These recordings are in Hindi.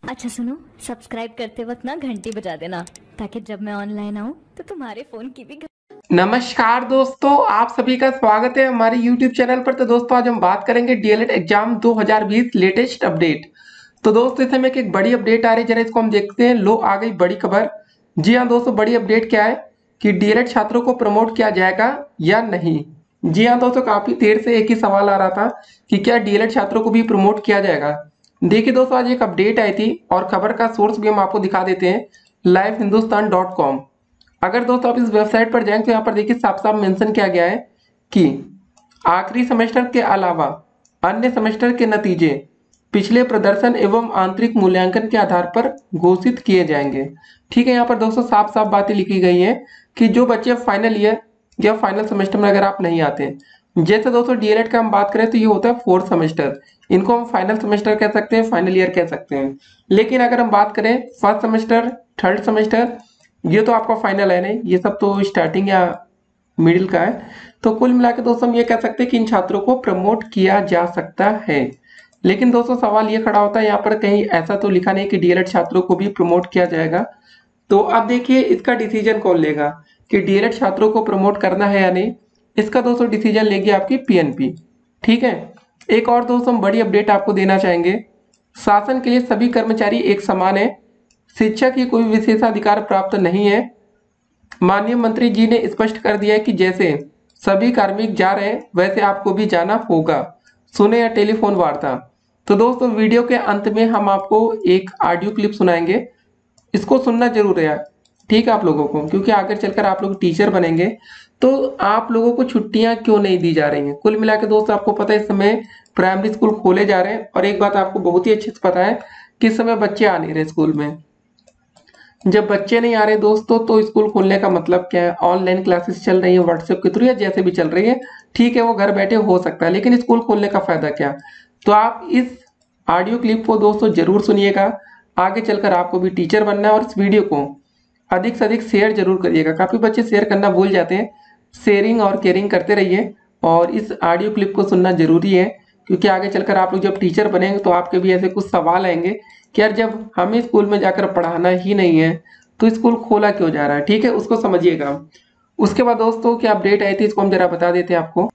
अच्छा सुनो, सब्सक्राइब करते वक्त ना घंटी बजा देना ताकि जब मैं ऑनलाइन आऊँ तो तुम्हारे फोन की भी नमस्कार दोस्तों, आप सभी का स्वागत है हमारे YouTube चैनल पर। तो दोस्तों आज हम बात करेंगे डीएलएड एग्जाम 2020 लेटेस्ट अपडेट। तो दोस्तों इस समय एक बड़ी अपडेट आ रही है, जरा इसको हम देखते हैं। लो आ गई बड़ी खबर। जी हाँ दोस्तों, बड़ी अपडेट क्या है कि डीएलएड छात्रों को प्रमोट किया जाएगा या नहीं। जी हाँ दोस्तों, काफी देर से एक ही सवाल आ रहा था कि क्या डीएलएड छात्रों को भी प्रमोट किया जाएगा। देखिए दोस्तों, आज एक अपडेट आई थी और खबर का सोर्स भी हम आपको दिखा देते हैं, livehindustanCom। अगर दोस्तों आप इस वेबसाइट पर जाएं तो यहाँ पर देखिए साफ साफ मेंशन किया गया है कि आखिरी सेमेस्टर के अलावा अन्य सेमेस्टर के नतीजे पिछले प्रदर्शन एवं आंतरिक मूल्यांकन के आधार पर घोषित किए जाएंगे। ठीक है, यहाँ पर दोस्तों साफ साफ बातें लिखी गई हैं कि जो बच्चे फाइनल ईयर या फाइनल सेमेस्टर में अगर आप नहीं आते हैं, जैसे दोस्तों डीएलएड का हम बात करें तो ये होता है फोर्थ सेमेस्टर, इनको हम फाइनल सेमेस्टर कह सकते हैं, फाइनल ईयर कह सकते हैं। लेकिन अगर हम बात करें फर्स्ट सेमेस्टर, थर्ड सेमेस्टर, ये तो आपका फाइनल है नहीं, ये सब तो स्टार्टिंग या मिडिल का है। तो कुल मिला के दोस्तों हम ये कह सकते हैं कि इन छात्रों को प्रमोट किया जा सकता है। लेकिन दोस्तों सवाल ये खड़ा होता है, यहाँ पर कहीं ऐसा तो लिखा नहीं कि डीएलएड छात्रों को भी प्रमोट किया जाएगा। तो अब देखिए इसका डिसीजन कौन लेगा कि डीएलएड छात्रों को प्रमोट करना है या नहीं। इसका दोस्तों डिसीजन लेगी आपकी पीएनपी। ठीक है, एक और दोस्तों हम बड़ी अपडेट आपको देना चाहेंगे। शासन के लिए सभी कर्मचारी एक समान है, शिक्षा की कोई विशेषाधिकार प्राप्त नहीं है। माननीय मंत्री जी ने स्पष्ट कर दिया है कि जैसे सभी कार्मिक जा रहे हैं वैसे आपको भी जाना होगा, सुने या टेलीफोन वार्ता। तो दोस्तों वीडियो के अंत में हम आपको एक ऑडियो क्लिप सुनाएंगे, इसको सुनना जरूर है। ठीक है आप लोगों को, क्योंकि आगे चलकर आप लोग टीचर बनेंगे तो आप लोगों को छुट्टियां क्यों नहीं दी जा रही हैं। कुल मिला के दोस्तों आपको पता है इस समय प्राइमरी स्कूल खोले जा रहे हैं, और एक बात आपको बहुत ही अच्छे से पता है कि इस समय बच्चे आ नहीं रहे स्कूल में। जब बच्चे नहीं आ रहे दोस्तों तो स्कूल खोलने का मतलब क्या है। ऑनलाइन क्लासेस चल रही है व्हाट्सएप के थ्रू या जैसे भी चल रही है, ठीक है वो घर बैठे हो सकता है, लेकिन स्कूल खोलने का फायदा क्या। तो आप इस ऑडियो क्लिप को दोस्तों जरूर सुनिएगा, आगे चलकर आपको भी टीचर बनना है। और इस वीडियो को अधिक से अधिक शेयर जरूर करिएगा, काफी बच्चे शेयर करना भूल जाते हैं। शेयरिंग और केयरिंग करते रहिए, और इस ऑडियो क्लिप को सुनना जरूरी है, क्योंकि आगे चलकर आप लोग जब टीचर बनेंगे तो आपके भी ऐसे कुछ सवाल आएंगे कि यार जब हमें स्कूल में जाकर पढ़ाना ही नहीं है तो स्कूल खोला क्यों जा रहा है। ठीक है, उसको समझिएगा। उसके बाद दोस्तों क्या अपडेट आई थी इसको हम जरा बता देते हैं आपको।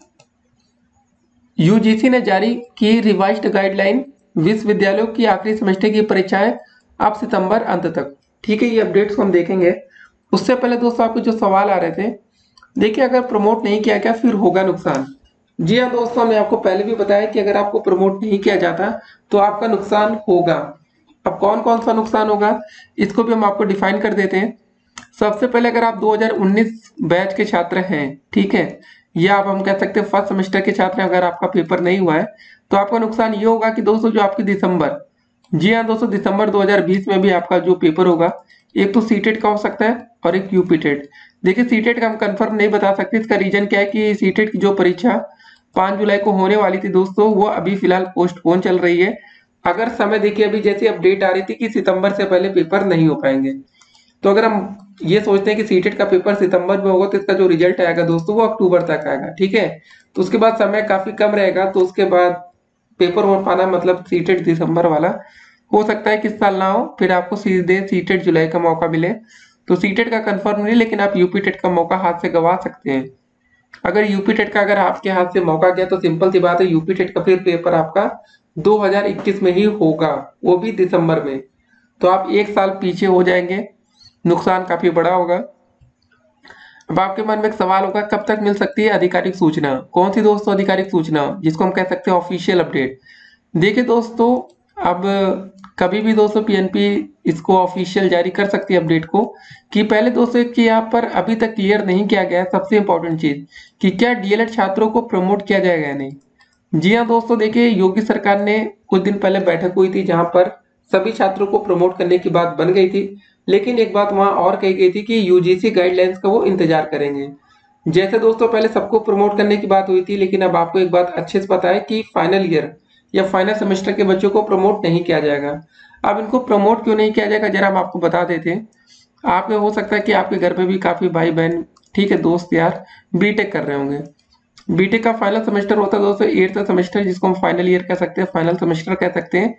यूजीसी ने जारी की रिवाइज्ड गाइडलाइन, विश्वविद्यालयों की आखिरी सेमेस्टर की परीक्षाएं अब सितंबर अंत तक। ठीक है, ये अपडेट्स को हम देखेंगे। उससे पहले दोस्तों आपको जो सवाल आ रहे थे, देखिए अगर प्रमोट नहीं किया गया फिर होगा नुकसान। जी हाँ दोस्तों, हमने आपको पहले भी बताया कि अगर आपको प्रमोट नहीं किया जाता तो आपका नुकसान होगा। अब कौन कौन सा नुकसान होगा इसको भी हम आपको डिफाइन कर देते हैं। सबसे पहले अगर आप 2019 बैच के छात्र हैं, ठीक है, या आप हम कह सकते हैं फर्स्ट सेमेस्टर के छात्र हैं, अगर आपका पेपर नहीं हुआ है तो आपका नुकसान ये होगा कि दोस्तों जो आपकी दिसंबर, जी हाँ दोस्तों दिसंबर 2020 में भी आपका जो पेपर होगा, एक तो सीटेट का हो सकता है और एक यूपीटेट। देखिए सीटेट का हम कंफर्म नहीं बता सकते, इसका रीजन क्या है कि सीटेट की जो परीक्षा 5 जुलाई को होने वाली थी दोस्तों, वो अभी फिलहाल पोस्टपोन चल रही है। अगर समय देखिए अभी जैसी अपडेट आ रही थी कि सितंबर से पहले पेपर नहीं हो पाएंगे, तो अगर हम ये सोचते हैं कि सीटेट का पेपर सितंबर में होगा तो इसका जो रिजल्ट आएगा दोस्तों वो अक्टूबर तक आएगा। ठीक है, तो उसके बाद समय काफी कम रहेगा, तो उसके बाद पेपर हो पाना मतलब सीटेट दिसंबर वाला हो सकता है कि इस साल ना हो, फिर आपको सीधे सीटेट जुलाई का मौका मिले। तो सीटेट का कंफर्म नहीं, लेकिन आप यूपीटेट का मौका हाथ से गवा सकते हैं। अगर यूपीटेट का अगर आपके हाथ से मौका गया तो सिंपल सी बात है, यूपीटेट का फिर पेपर आपका 2021 में ही होगा, वो भी दिसंबर में। तो आप एक साल पीछे हो जाएंगे, नुकसान काफी बड़ा होगा। अब आपके मन में एक सवाल होगा, कब तक मिल सकती है आधिकारिक सूचना। कौन सी दोस्तों आधिकारिक सूचना, जिसको हम कह सकते हैं ऑफिशियल अपडेट। देखिए दोस्तों, अब कभी भी दोस्तों पीएनपी इसको ऑफिशियल जारी कर सकती है अपडेट को, कि पहले दोस्तों कि यहाँ पर अभी तक क्लियर नहीं किया गया है सबसे इंपॉर्टेंट चीज, कि क्या डीएलएड छात्रों को प्रमोट किया जाएगा या नहीं। जी हाँ दोस्तों, देखिए योगी सरकार ने कुछ दिन पहले बैठक हुई थी जहां पर सभी छात्रों को प्रमोट करने की बात बन गई थी, लेकिन एक बात वहां और कही गई थी कि यूजीसी गाइडलाइंस का वो इंतजार करेंगे। जैसे दोस्तों पहले सबको प्रमोट करने की बात हुई थी, लेकिन अब आपको एक बात अच्छे से पता है कि फाइनल ईयर या फाइनल सेमेस्टर के बच्चों को प्रमोट नहीं किया जाएगा। अब इनको प्रमोट क्यों नहीं किया जाएगा जरा हम आपको बता देते हैं। आपके हो सकता है कि आपके घर पे भी काफी भाई बहन, ठीक है दोस्त यार, बीटेक कर रहे होंगे। बीटेक का फाइनल सेमेस्टर होता है दोस्तों एट्थ सेमेस्टर, जिसको हम फाइनल ईयर कह सकते हैं, फाइनल सेमेस्टर कह सकते हैं।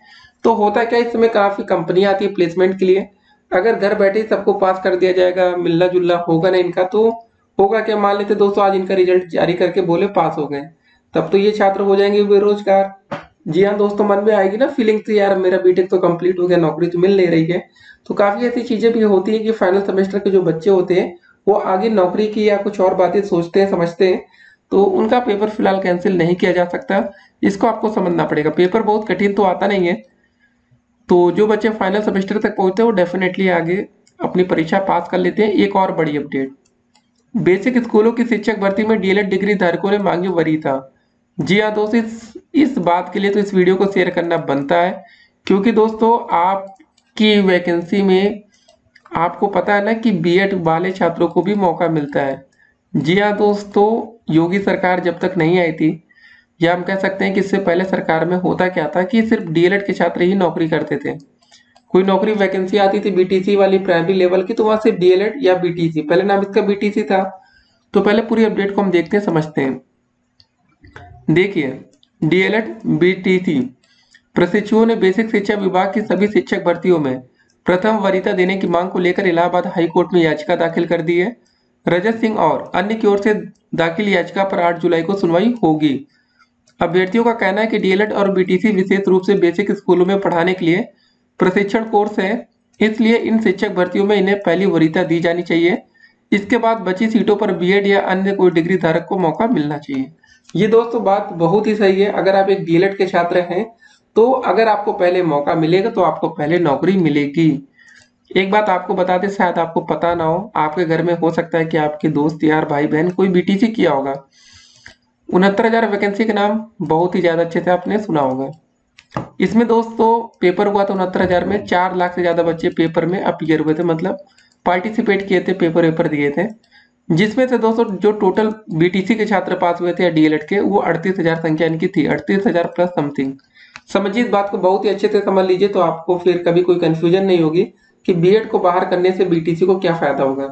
तो होता क्या है, इसमें काफी कंपनियां आती है प्लेसमेंट के लिए। अगर घर बैठे ही सबको पास कर दिया जाएगा, मिलना जुलना होगा ना इनका, तो होगा क्या, मान लेते दोस्तों आज इनका रिजल्ट जारी करके बोले पास हो गए, तब तो ये छात्र हो जाएंगे बेरोजगार। जी हाँ दोस्तों, मन में आएगी ना फीलिंग तो यार मेरा बीटेक तो कंप्लीट हो गया, नौकरी तो मिल नहीं रही है। तो काफी ऐसी चीजें भी होती है कि फाइनल सेमेस्टर के जो बच्चे होते हैं वो आगे नौकरी की या कुछ और बातें सोचते हैं, समझते हैं, तो उनका पेपर फिलहाल कैंसिल नहीं किया जा सकता। इसको आपको समझना पड़ेगा, पेपर बहुत कठिन तो आता नहीं है। तो जो बच्चे फाइनल सेमेस्टर तक पहुंचते हैं वो डेफिनेटली आगे अपनी परीक्षा पास कर लेते हैं। एक और बड़ी अपडेट, बेसिक स्कूलों की शिक्षक भर्ती में डीएलएड डिग्री धारकों ने मांगी वरीयता। जी हाँ दोस्तों, इस बात के लिए तो इस वीडियो को शेयर करना बनता है, क्योंकि दोस्तों आपकी वैकेंसी में आपको पता है ना कि बीएड वाले छात्रों को भी मौका मिलता है। जी हाँ दोस्तों, योगी सरकार जब तक नहीं आई थी, या हम कह सकते हैं कि इससे पहले सरकार में होता क्या था कि सिर्फ डीएलएड के छात्र ही नौकरी करते थे। कोई नौकरी वैकेंसी आती थी बीटीसी वाली प्राइमरी लेवल की, तो वहां से डीएलएड या बीटीसी, पहले नाम इसका बीटीसी था। तो पहले पूरी अपडेट को हम देखते हैं, समझते हैं। देखिए, डीएलएड बीटीसी प्रशिक्षुओं ने बेसिक शिक्षा विभाग की सभी शिक्षक भर्तियों में प्रथम वरीयता देने की मांग को लेकर इलाहाबाद हाई कोर्ट में याचिका दाखिल कर दी है। रजत सिंह और अन्य की ओर से दाखिल याचिका पर 8 जुलाई को सुनवाई होगी। अभ्यर्थियों का कहना है कि डीएलएड और बीटीसी विशेष रूप से बेसिक स्कूलों में पढ़ाने के लिए प्रशिक्षण कोर्स है, इसलिए इन शिक्षक भर्तियों में इन्हें पहली वरीयता दी जानी चाहिए। इसके बाद बची सीटों पर बीएड या अन्य कोई डिग्री धारक को मौका मिलना चाहिए। ये दोस्तों बात बहुत ही सही है। अगर आप एक डीएलएड के छात्र हैं तो अगर आपको पहले मौका मिलेगा तो आपको पहले नौकरी मिलेगी। एक बात आपको बता दें, शायद आपको पता ना हो, आपके घर में हो सकता है कि आपके दोस्त यार भाई बहन कोई बीटीसी किया होगा। 69,000 वैकेंसी के नाम बहुत ही ज्यादा अच्छे से आपने सुना होगा। इसमें दोस्तों पेपर हुआ था 69,000 में, 4 लाख से ज्यादा बच्चे पेपर में अपीयर हुए थे, मतलब पार्टिसिपेट किए थे, पेपर वेपर दिए थे। जिसमें से दोस्तों जो टोटल बीटीसी के छात्र पास हुए थे या डीएलएड के, वो 38,000 संख्या इनकी थी, 38,000 प्लस समथिंग। समझिए इस बात को बहुत ही अच्छे से समझ लीजिए, तो आपको फिर कभी कोई कंफ्यूजन नहीं होगी कि बीएड को बाहर करने से बीटीसी को क्या फायदा होगा।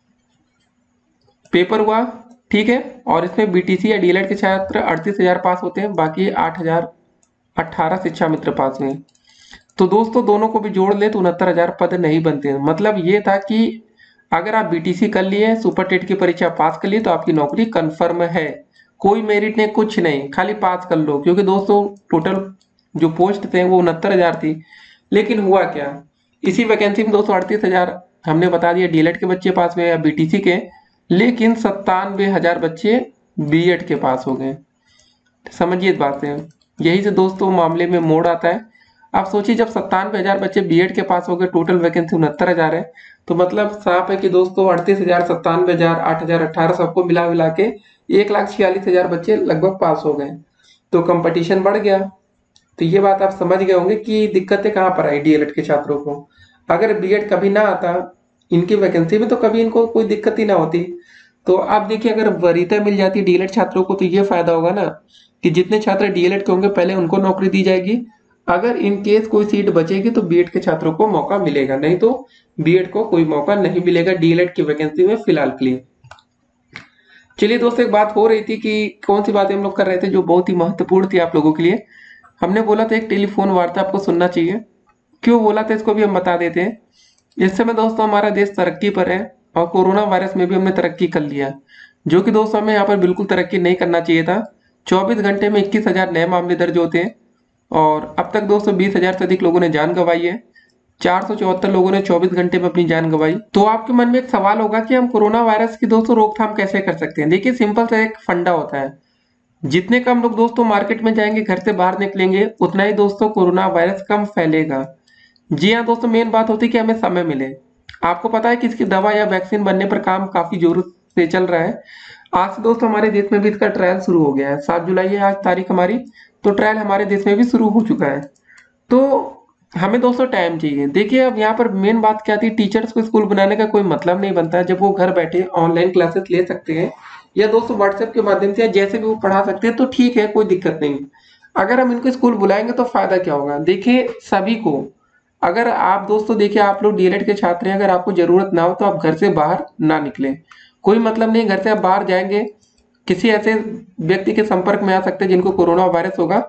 पेपर हुआ, ठीक है, और इसमें बीटीसी या डीएलएड के छात्र 38,000 पास होते हैं, बाकी 8,018 शिक्षा मित्र पास हुए। तो दोस्तों दोनों को भी जोड़ ले तो 69,000 पद नहीं बनते हैं। मतलब ये था कि अगर आप बीटीसी कर लिए, सुपर टेट की परीक्षा पास कर लिए, तो आपकी नौकरी कंफर्म है, कोई मेरिट नहीं, कुछ नहीं, खाली पास कर लो। क्योंकि दोस्तों टोटल जो पोस्ट थे वो 69,000 थी। लेकिन हुआ क्या, इसी वैकेंसी में 238,000 हमने बता दिया डीएलएड के बच्चे पास हुए या बीटीसी के, लेकिन 97,000 बच्चे बीएड के पास हो गए। समझिए इस बात से, यही से दोस्तों मामले में मोड़ आता है। आप सोचिए जब 97,000 बच्चे बीएड के पास हो गए, टोटल वैकेंसी 69,000 है, तो मतलब साफ है कि दोस्तों 38,000, 97,000, 8,018 सबको मिला मिला के 1,46,000 बच्चे लगभग पास हो गए। तो कंपटीशन बढ़ गया। तो ये बात आप समझ गए होंगे कि दिक्कतें कहाँ पर आई डीएलएड के छात्रों को। अगर बीएड कभी ना आता इनकी वैकेंसी में, तो कभी इनको कोई दिक्कत ही ना होती। तो आप देखिए, अगर वरीयता मिल जाती डीएलएड छात्रों को, तो ये फायदा होगा ना कि जितने छात्र डीएलएड के होंगे पहले उनको नौकरी दी जाएगी। अगर इन केस कोई सीट बचेगी तो बीएड के छात्रों को मौका मिलेगा, नहीं तो बीएड को कोई मौका नहीं मिलेगा डीएलएड की वैकेंसी में फिलहाल के लिए। चलिए दोस्तों, एक बात हो रही थी कि कौन सी बातें हम लोग कर रहे थे जो बहुत ही महत्वपूर्ण थी आप लोगों के लिए। हमने बोला था एक टेलीफोन वार्ता आपको सुनना चाहिए। क्यों बोला था इसको भी हम बता देते हैं। इस समय दोस्तों हमारा देश तरक्की पर है, और कोरोना वायरस में भी हमने तरक्की कर लिया, जो कि दोस्तों हमें यहाँ पर बिल्कुल तरक्की नहीं करना चाहिए था। 24 घंटे में 21,000 नए मामले दर्ज होते हैं, और अब तक दोस्तों 20,000 से अधिक लोगों ने जान गंवाई है। 474 लोगों ने 24 घंटे में अपनी जान गंवाई। तो आपके मन में एक सवाल होगा कि हम कोरोना वायरस की दोस्तों रोकथाम कैसे कर सकते हैं। देखिए सिंपल सा एक फंडा होता है, जितने कम लोग दोस्तों मार्केट में जाएंगे, घर से बाहर निकलेंगे, उतना ही दोस्तों कोरोना वायरस कम फैलेगा। जी हाँ दोस्तों, मेन बात होती है कि हमें समय मिले। आपको पता है कि इसकी दवा या वैक्सीन बनने पर काम काफी जोर से चल रहा है। आज से दोस्तों हमारे देश में भी इसका ट्रायल शुरू हो गया है। 7 जुलाई है आज तारीख हमारी, तो ट्रायल हमारे देश में भी शुरू हो चुका है। तो हमें दोस्तों टाइम चाहिए। देखिए अब यहाँ पर मेन बात क्या थी, टीचर्स को स्कूल बनाने का कोई मतलब नहीं बनता जब वो घर बैठे ऑनलाइन क्लासेस ले सकते हैं, या दोस्तों व्हाट्सएप के माध्यम से या जैसे भी वो पढ़ा सकते हैं, तो ठीक है, कोई दिक्कत नहीं। अगर हम इनको स्कूल बुलाएंगे तो फायदा क्या होगा। देखिए सभी को, अगर आप दोस्तों देखिए आप लोग डीएलएड के छात्र हैं, अगर आपको जरूरत ना हो तो आप घर से बाहर ना निकलें। कोई मतलब नहीं, घर से आप बाहर जाएंगे किसी ऐसे व्यक्ति के संपर्क में आ सकते हैं जिनको कोरोना वायरस होगा,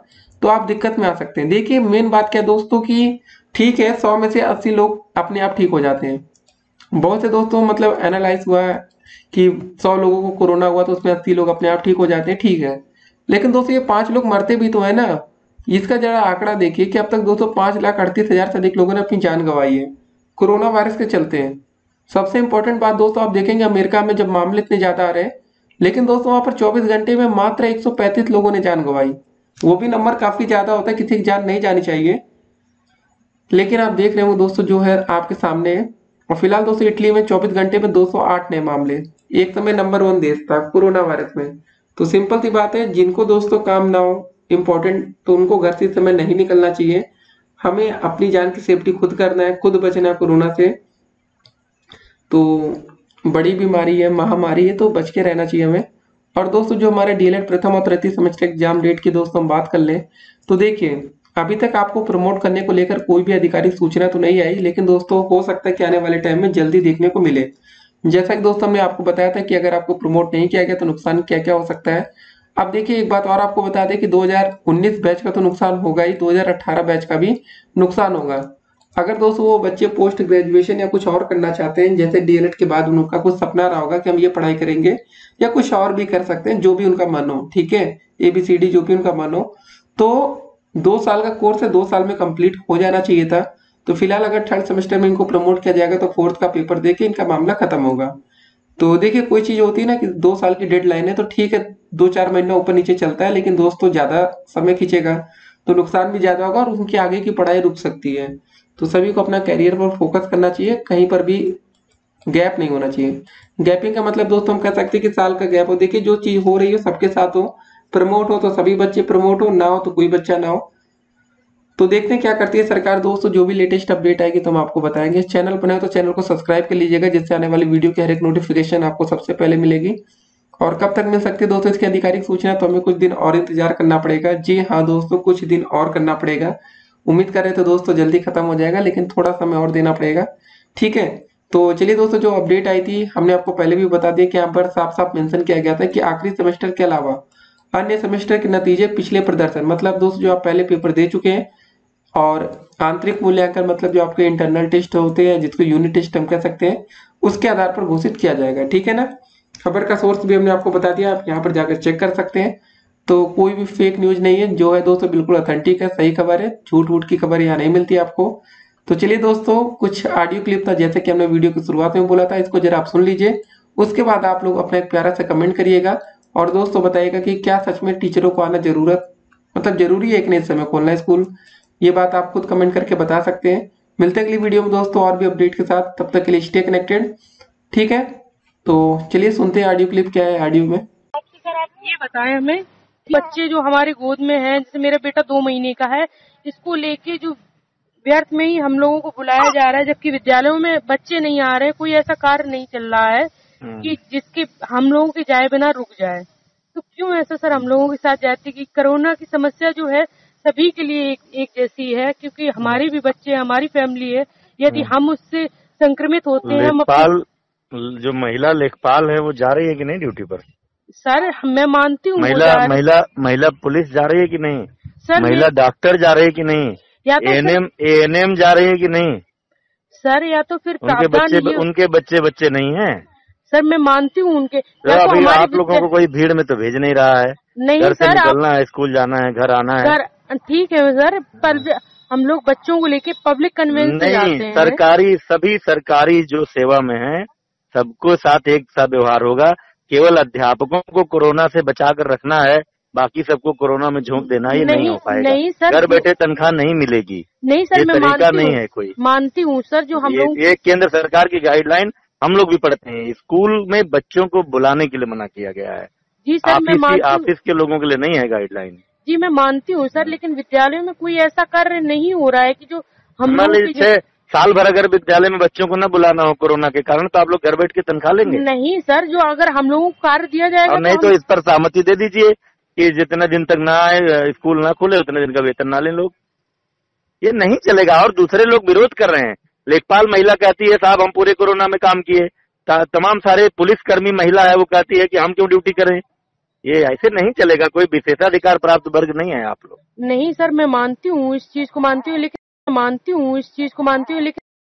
तो आप दिक्कत में आ सकते हैं। देखिए मेन बात क्या है दोस्तों की ठीक है 100 में से 80 लोग अपने आप ठीक हो जाते हैं। बहुत से दोस्तों मतलब एनालाइज हुआ है कि 100 लोगों को कोरोना हुआ तो उसमें 80 लोग अपने आप ठीक हो जाते हैं, ठीक है। लेकिन दोस्तों ये 5 लोग मरते भी तो है ना। इसका जरा आंकड़ा देखिए कि अब तक दोस्तों 5,38,000 से अधिक लोगों ने अपनी जान गंवाई है कोरोना वायरस के चलते हैं। सबसे इंपॉर्टेंट बात दोस्तों आप देखेंगे अमेरिका में जब मामले इतने ज्यादा आ रहे हैं, लेकिन दोस्तों वहां पर 24 घंटे में मात्र 135 लोगों ने जान गंवाई। वो भी नंबर काफी ज्यादा होता है, किसी की जान नहीं जानी चाहिए। लेकिन आप देख रहे हो दोस्तों जो है आपके सामने है। और फिलहाल दोस्तों इटली में 24 घंटे में 208 नए मामले, एक समय नंबर 1 देश था कोरोना वायरस में। तो सिंपल सी बात है, जिनको दोस्तों काम ना हो इम्पोर्टेंट तो उनको घर से इस समय नहीं निकलना चाहिए। हमें अपनी जान की सेफ्टी खुद करना है, खुद बचना है कोरोना से। तो बड़ी बीमारी है, महामारी है, तो बच के रहना चाहिए हमें। और दोस्तों जो हमारे डीएलएड प्रथम और तृतीय सेमेस्टर एग्जाम डेट की दोस्तों हम बात कर लें तो देखिए अभी तक आपको प्रमोट करने को लेकर कोई भी आधिकारिक सूचना तो नहीं आई, लेकिन दोस्तों हो सकता है कि आने वाले टाइम में जल्दी देखने को मिले। जैसा कि दोस्तों हमने आपको बताया था कि अगर आपको प्रमोट नहीं किया गया तो नुकसान क्या क्या हो सकता है। अब देखिए एक बात और आपको बता दें कि 2019 बैच का तो नुकसान होगा ही, 2018 बैच का भी नुकसान होगा। अगर दोस्तों वो बच्चे पोस्ट ग्रेजुएशन या कुछ और करना चाहते हैं, जैसे डीएलएड के बाद उनका कुछ सपना रहा होगा कि हम ये पढ़ाई करेंगे या कुछ और भी कर सकते हैं, जो भी उनका मन हो, ठीक है, ABCD जो भी उनका मन हो, तो 2 साल का कोर्स है 2 साल में कंप्लीट हो जाना चाहिए था। तो फिलहाल अगर थर्ड सेमेस्टर में इनको प्रमोट किया जाएगा तो फोर्थ का पेपर देके इनका मामला खत्म होगा। तो देखिए कोई चीज होती है ना कि 2 साल की डेडलाइन है तो ठीक है 2-4 महीना ऊपर नीचे चलता है, लेकिन दोस्तों ज्यादा समय खींचेगा तो नुकसान भी ज्यादा होगा और उनकी आगे की पढ़ाई रुक सकती है। तो सभी को अपना कैरियर पर फोकस करना चाहिए, कहीं पर भी गैप नहीं होना चाहिए। गैपिंग का मतलब दोस्तों हम कह सकते हैं कि साल का गैप हो। देखिए जो चीज हो रही है सबके साथ हो, प्रमोट हो तो सभी बच्चे प्रमोट हो, ना हो तो कोई बच्चा ना हो। तो देखते हैं क्या करती है सरकार दोस्तों। जो भी लेटेस्ट अपडेट आएगी तो हम आपको बताएंगे। चैनल पर नए हो तो चैनल को सब्सक्राइब कर लीजिएगा, जिससे आने वाली वीडियो की हर एक नोटिफिकेशन आपको सबसे पहले मिलेगी। और कब तक मिल सकती है दोस्तों इसकी आधिकारिक सूचना, तो हमें कुछ दिन और इंतजार करना पड़ेगा। जी हाँ दोस्तों, कुछ दिन और करना पड़ेगा। उम्मीद करें तो दोस्तों जल्दी खत्म हो जाएगा, लेकिन थोड़ा समय और देना पड़ेगा, ठीक है। तो चलिए दोस्तों जो अपडेट आई थी हमने आपको पहले भी बता दिया कि यहाँ पर साफ साफ मेंशन किया गया था कि आखिरी सेमेस्टर के अलावा अन्य सेमेस्टर के नतीजे पिछले प्रदर्शन, मतलब दोस्तों जो आप पहले पेपर दे चुके हैं, और आंतरिक मूल्यांकन मतलब जो आपके इंटरनल टेस्ट होते हैं जिसको यूनिट टेस्ट हम कह सकते हैं, उसके आधार पर घोषित किया जाएगा, ठीक है ना। खबर का सोर्स भी हमने आपको बता दिया, आप यहाँ पर जाकर चेक कर सकते हैं। तो कोई भी फेक न्यूज नहीं है, जो है दोस्तों बिल्कुल ऑथेंटिक है, सही खबर है, झूठ वूठ की खबर यहाँ नहीं मिलती आपको। तो चलिए दोस्तों कुछ ऑडियो क्लिप था जैसे कि हमने वीडियो की शुरुआत में बोला था, इसको जरा आप सुन लीजिए। उसके बाद आप लोग अपना एक प्यारा सा कमेंट करिएगा और दोस्तों बताइएगा कि क्या सच में टीचरों को आना जरूरी है कि नहीं इस समय खोलना स्कूल। ये बात आप खुद कमेंट करके बता सकते हैं। मिलते हैं अगली वीडियो में दोस्तों और भी अपडेट के साथ, तब तक के लिए स्टे कनेक्टेड, ठीक है। तो चलिए सुनते हैं ऑडियो क्लिप क्या है ऑडियो में। सर आप ये बताएं हमें, बच्चे जो हमारे गोद में हैं, जैसे मेरा बेटा 2 महीने का है, इसको लेके जो व्यर्थ में ही हम लोगों को बुलाया जा रहा है, जबकि विद्यालयों में बच्चे नहीं आ रहे, कोई ऐसा कार्य नहीं चल रहा है कि जिसके हम लोगों के जाए बिना रुक जाए। तो क्यों ऐसा सर हम लोगों के साथ जाती कि कोरोना की समस्या जो है सभी के लिए एक जैसी है, क्योंकि हमारे भी बच्चे, हमारी फैमिली है, यदि हम उससे संक्रमित होते हैं। लेखपाल जो महिला लेखपाल है वो जा रही है कि नहीं ड्यूटी पर? सर मैं मानती हूँ महिला पुलिस जा रही है कि नहीं? सर महिला डॉक्टर जा रही है कि नहीं? या तो एएनएम जा रही है कि नहीं? सर या तो फिर उनके बच्चे नहीं हैं। सर मैं मानती हूँ उनके, तो अभी आप लोगों को कोई भीड़ में तो भेज नहीं रहा है। नहीं घर से सर, निकलना है, स्कूल जाना है, घर आना है। सर ठीक है सर, पर हम लोग बच्चों को लेके पब्लिक कन्वेंस में जाते हैं। सभी सरकारी जो सेवा में है सबको साथ एक सा व्यवहार होगा। केवल अध्यापकों को कोरोना से बचा कर रखना है, बाकी सबको कोरोना में झोंक देना ही नहीं हो पाएगा। नहीं सर, घर बैठे तनख्वाह नहीं मिलेगी। नहीं सर, मैं तरीका नहीं है कोई। मानती हूँ सर, जो हम लोग ये केंद्र सरकार की गाइडलाइन हम लोग भी पढ़ते हैं। स्कूल में बच्चों को बुलाने के लिए मना किया गया है। जी सर, ऑफिस के लोगों के लिए नहीं है गाइडलाइन। जी मैं मानती हूँ सर, लेकिन विद्यालयों में कोई ऐसा कार्य नहीं हो रहा है कि जो हम लोग साल भर अगर विद्यालय में बच्चों को न बुलाना हो कोरोना के कारण, तो आप लोग घर बैठ के तनख्वाह लेंगे? नहीं सर, जो अगर हम लोगों को कार्य दिया जाएगा, और नहीं तो इस पर सहमति दे दीजिए कि जितना दिन तक ना आए, स्कूल ना खुले, उतने दिन का वेतन ना लें लोग। ये नहीं चलेगा। और दूसरे लोग विरोध कर रहे हैं। लेखपाल महिला कहती है साहब हम पूरे कोरोना में काम किए। तमाम सारे पुलिसकर्मी महिला है, वो कहती है कि हम क्यों ड्यूटी करें। ये ऐसे नहीं चलेगा। कोई विशेषाधिकार प्राप्त वर्ग नहीं है आप लोग। नहीं सर, मैं मानती हूँ इस चीज को, मानती हूँ, लेकिन